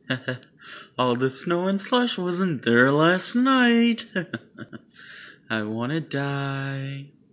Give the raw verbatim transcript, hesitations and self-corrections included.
All the snow and slush wasn't there last night. I wanna die.